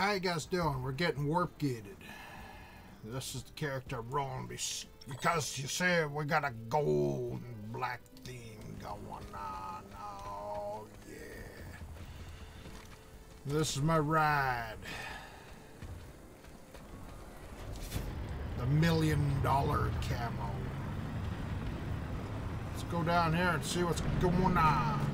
how you guys doing? We're getting warp gated. This is the character rolling because you said we got a gold and black theme going on. Oh yeah. This is my ride. The $1 million camo. Let's go down here and see what's going on.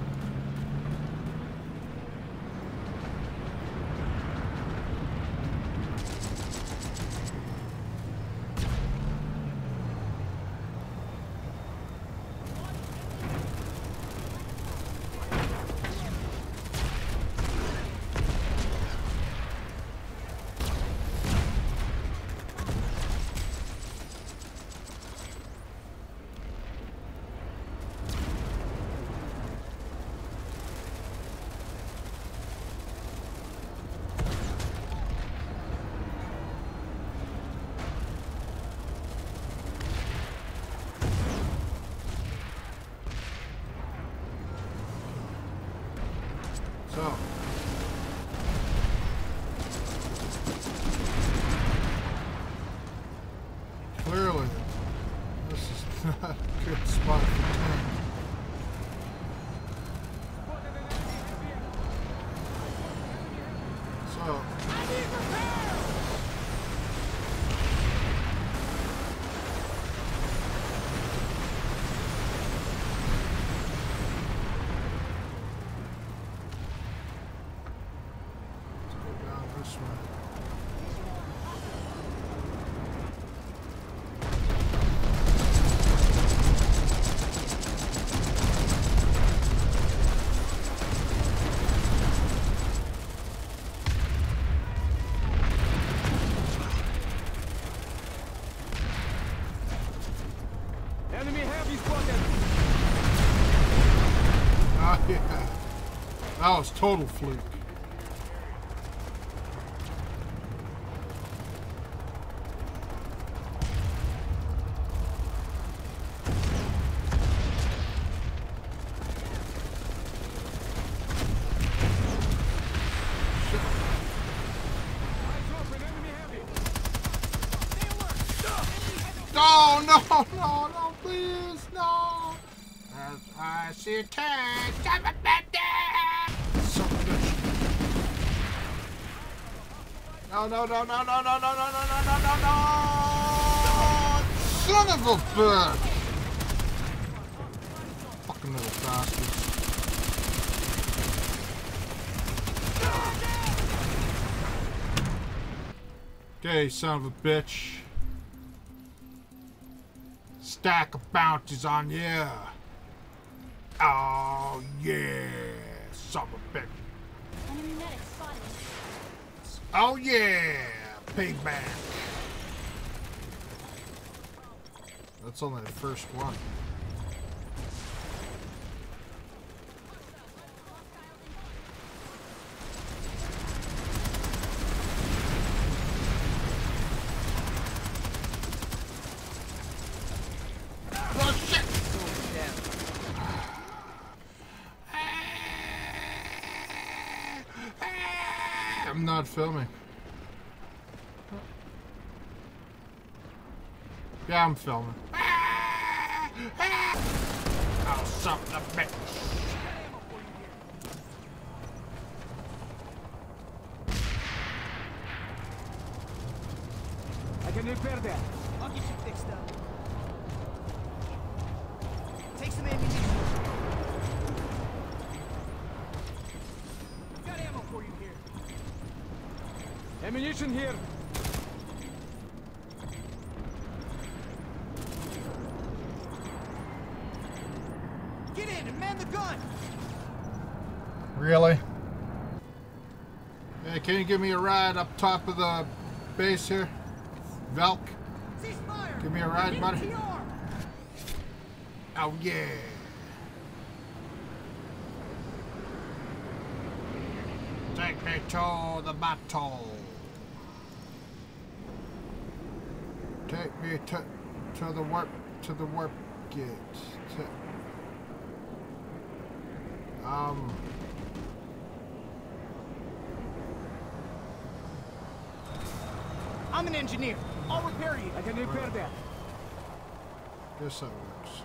So, clearly, this is not a good spot for tank. So, this way. Enemy heavy spotted. Oh yeah, that was total fluke. No, no, no, no, please, no. As I see a tank. Son of a bitch. No, no, no, no, no, no, no, no, no, no, no, no, no. Son of a bitch. Fucking little bastards. Okay, son of a bitch. Stack of bounties on you. Oh yeah, son of a bitch. Enemy medic spotted. Oh yeah, pigback. That's only the first one. I'm not filming. Yeah, I'm filming. Oh, son of a bitch. I can repair that. I'll get you fixed up. Take some ammunition. Got ammo for you here. Ammunition here. Get in and man the gun. Really? Hey, can you give me a ride up top of the base here? Velk? Ceasefire. Give me a ride, buddy. NTR. Oh, yeah. Take me to the battle. Take me to the warp gate. I'm an engineer. I'll repair you. I can repair that. Guess that works.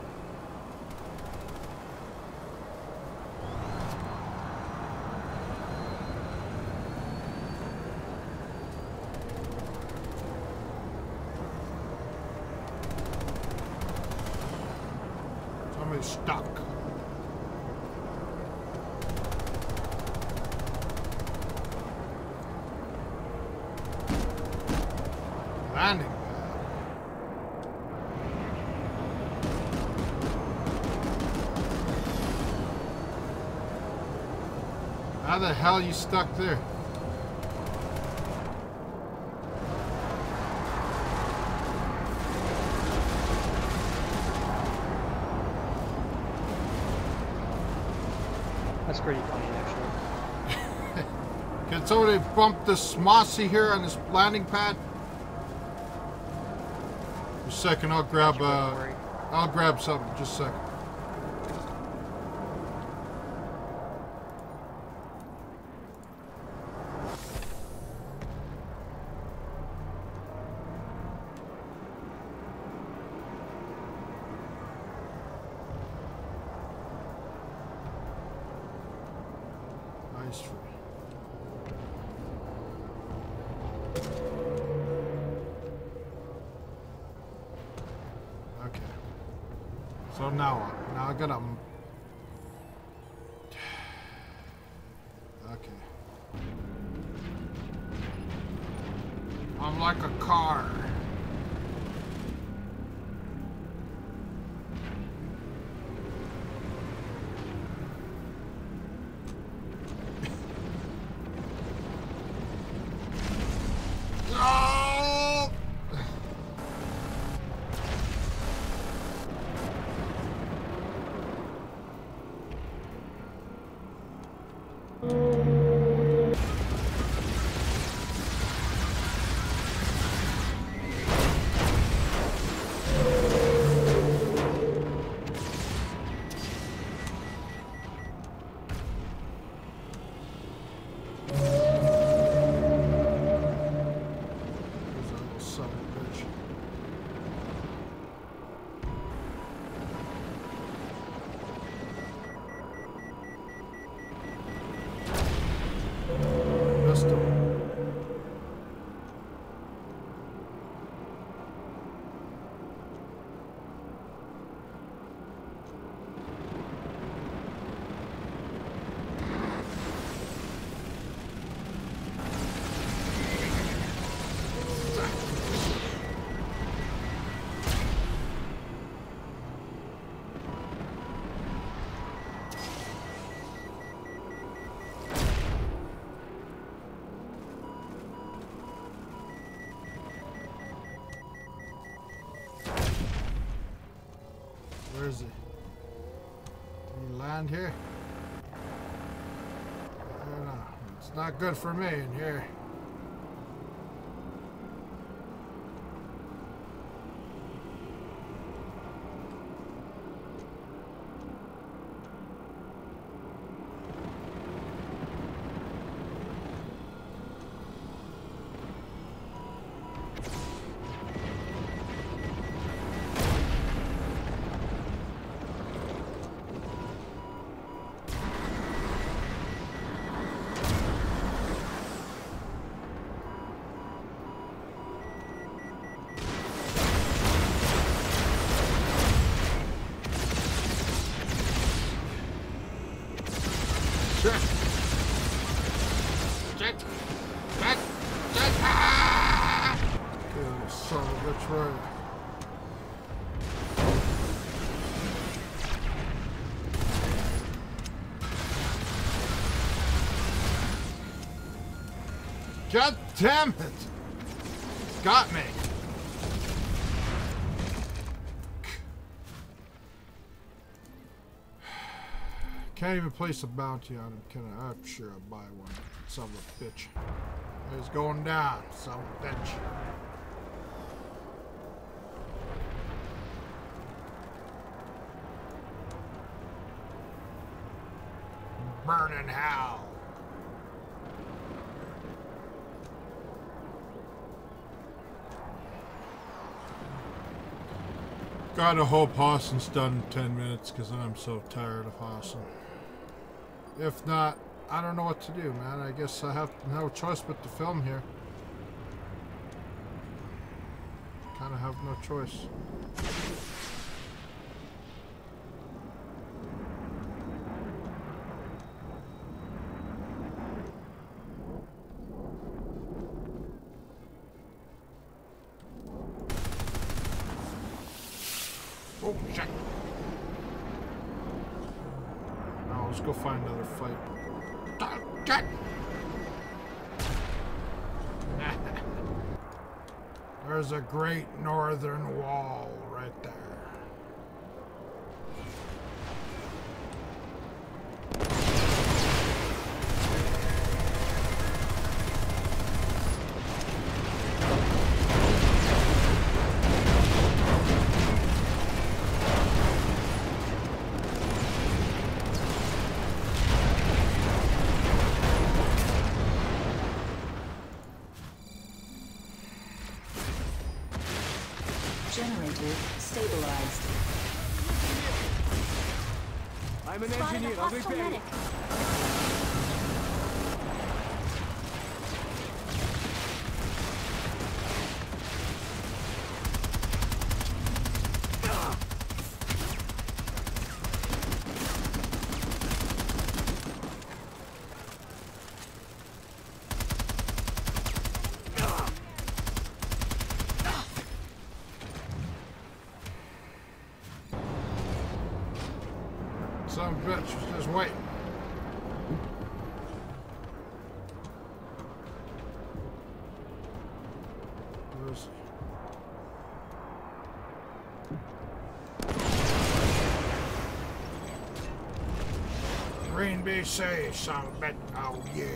Somebody's stuck. Landing pad. How the hell you stuck there? That's pretty funny, actually. Can somebody bump this Mossy here on this landing pad? Just a second, I'll grab something. Just a second. Nice tree. Okay. So now what? Now I gotta. Okay. I'm like a car. Oh! There's a little son of a bitch. Missed him. Where is he? Can he land here? I don't know. It's not good for me in here. Shit! Shit! Shit! Shit! Ah! Good son of a bitch, right? God damn it! Got me! Can't even place a bounty on him, can I? I'm sure I'll buy one. Son of a bitch. He's going down, son of a bitch. Burning hell. Gotta hope Hassan's done in 10 minutes because I'm so tired of Hassan. If not, I don't know what to do, man. I guess I have no choice but to film here. Kind of have no choice. Oh, shit. Now let's go find another fight. There's a great northern wall right there. Generator stabilized. I'm an Spotted engineer. a I'll hostile repair you. medic. Son of a bitch, just wait. Where is he? Green BC, son of a bitch. Oh yeah.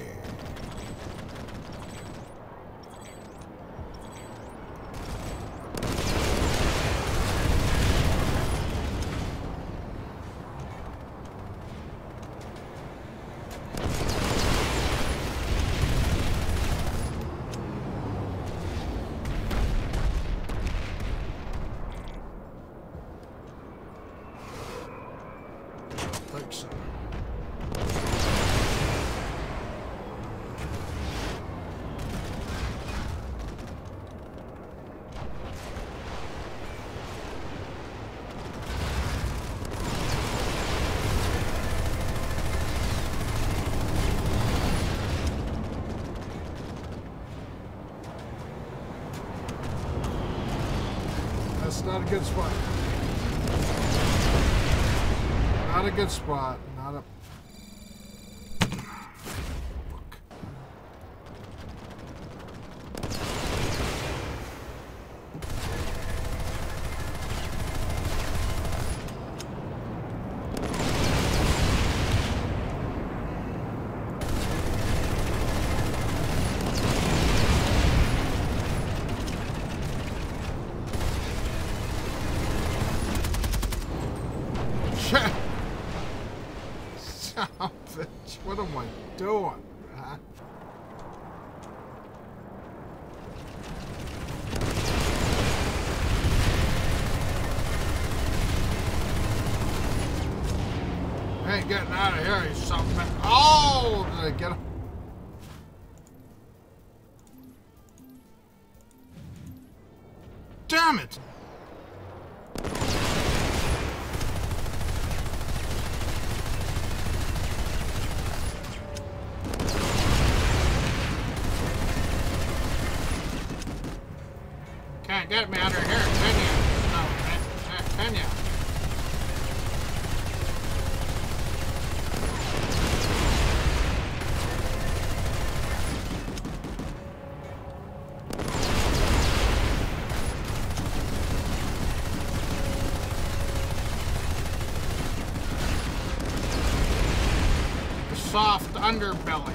Think so. That's not a good spot. Not a good spot. Not a... Shit! Son of a bitch, what am I doing, man? I ain't getting out of here, you son of a bitch. Oh! Did I get him? Damn it! Can't get me under here, can you? No, can you? The soft underbelly.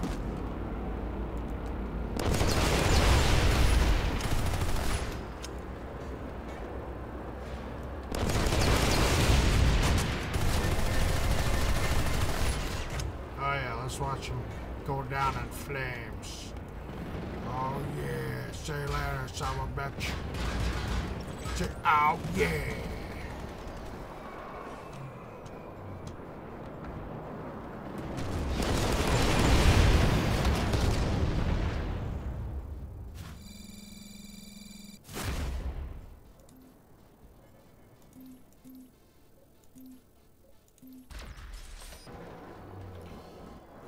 Let's watch him go down in flames. Oh yeah, say later, son of a bitch. Oh yeah.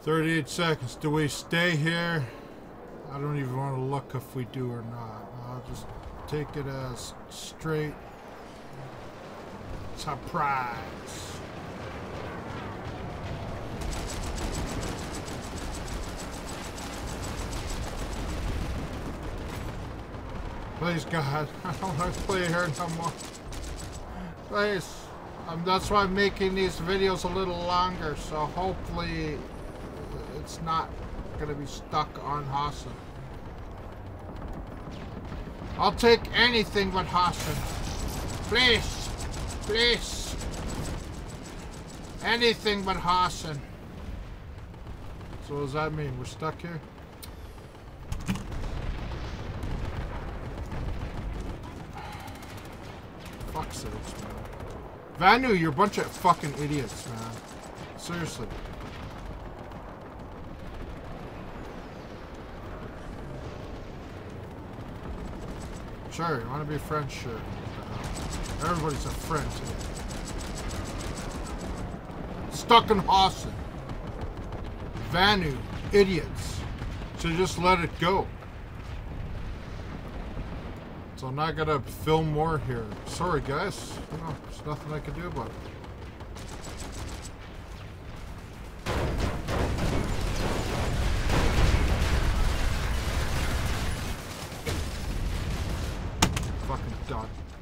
38 seconds. Do we stay here? I don't even want to look if we do or not. I'll just take it as straight surprise. Please, God, I don't want to play here no more. Please. That's why I'm making these videos a little longer, so hopefully it's not going to be stuck on Hassan. I'll take anything but Hassan. Please. Please. Anything but Hassan. So what does that mean? We're stuck here? Fuck's sakes, man. Vanu, you're a bunch of fucking idiots, man. Seriously. Sure, you want to be friends? Sure. Everybody's a friend here. Stuck in Hassan. Vanu, idiots. So just let it go. So I'm not gonna film more here. Sorry, guys. You know, there's nothing I can do about it. Fucking done.